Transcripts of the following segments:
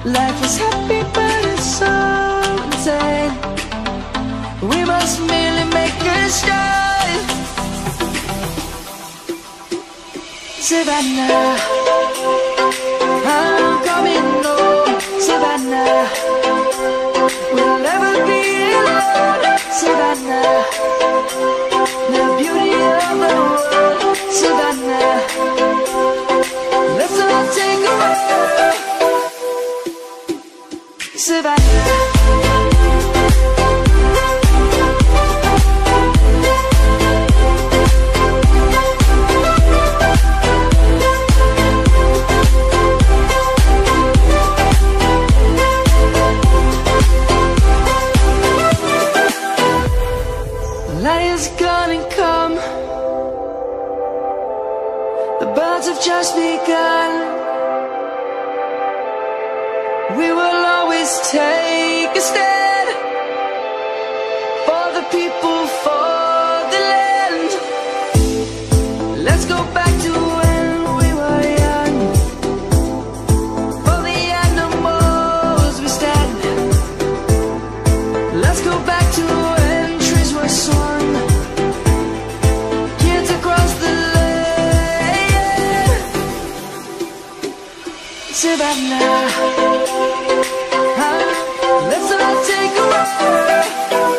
Life is happy but it's so insane. We must merely make a start. Savannah, I'm coming home. Savannah, we'll never be alone. Savannah, the beauty of the world. Savannah, let's all take a ride. Savannah, light is gonna come. The birds have just begun. We will always take a stand for the people, for the land. Let's go back to when we were young. For the animals we stand. Let's go back to when trees were swung. Kids across the land. Savannah, let's all take a ride.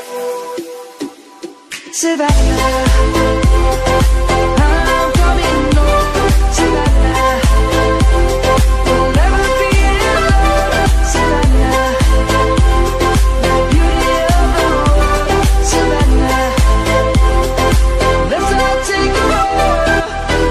Savannah, I'm coming home. Savannah, we'll never be alone. Savannah, the beauty of the world. Savannah, let's all take a ride.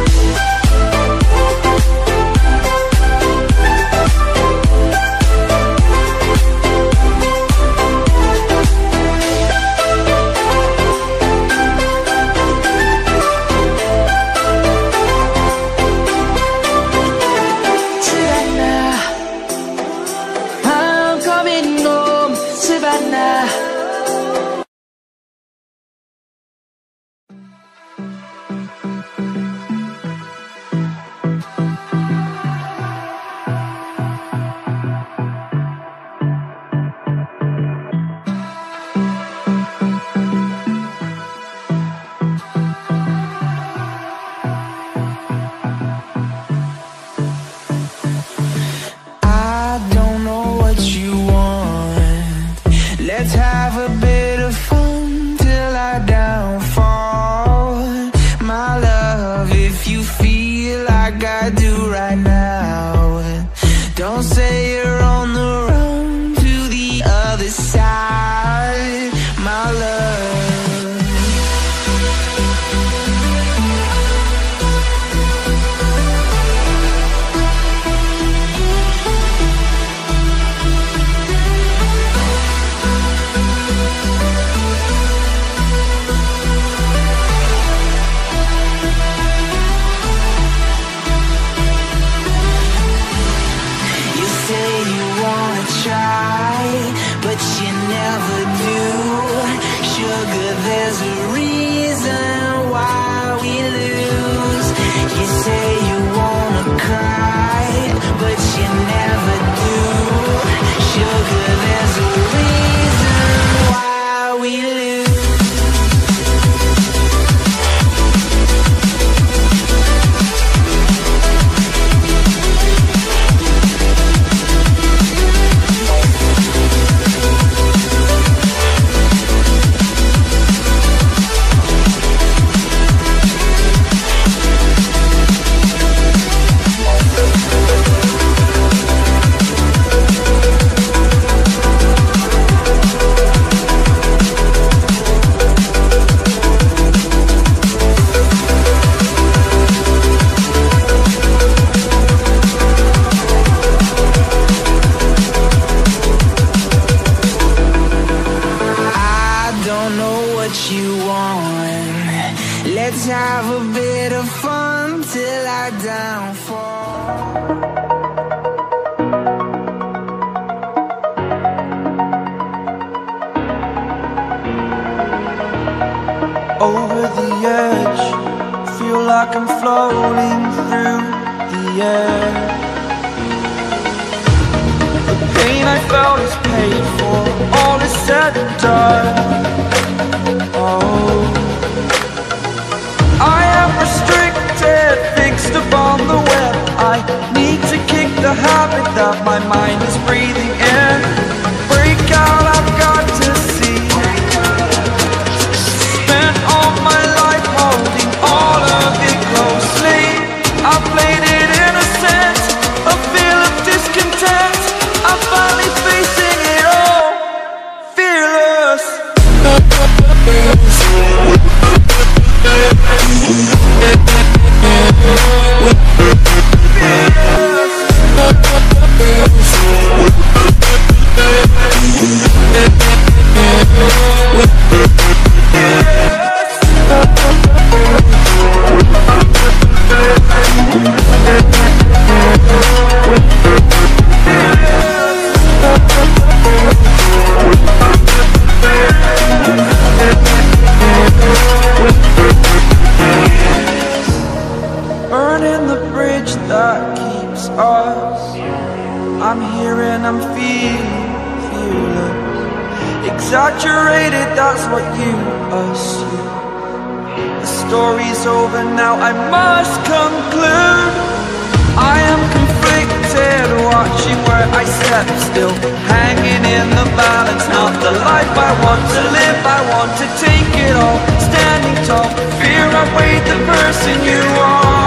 Let's have a bit of fun till I downfall. My love, if you feel like I do right now, don't say you're on the run to the other side, my love. But you never do. Sugar, there's a reason why we lose. You say you wanna cry, but you never do. Sugar, there's a reason why we lose. Let's have a bit of fun till I downfall. Over the edge, feel like I'm floating through the air. The pain I felt is paid for, all is said and done. Oh, I am restricted, fixed upon the web. I need to kick the habit that my mind is breathing in. Break out, I've got to see. Spent all my life holding all of it closely. I played it innocent, a feel of discontent. I'm finally facing it all, fearless. Burning the bridge that keeps us. I'm here and I'm feeling fearless. Exaggerated, that's what you assume. The story's over now, I must conclude. I am conflicted, watching where I step still, hanging in the balance. Not the life I want to live, I want to take it all. Standing tall, fear I weighed the person you are.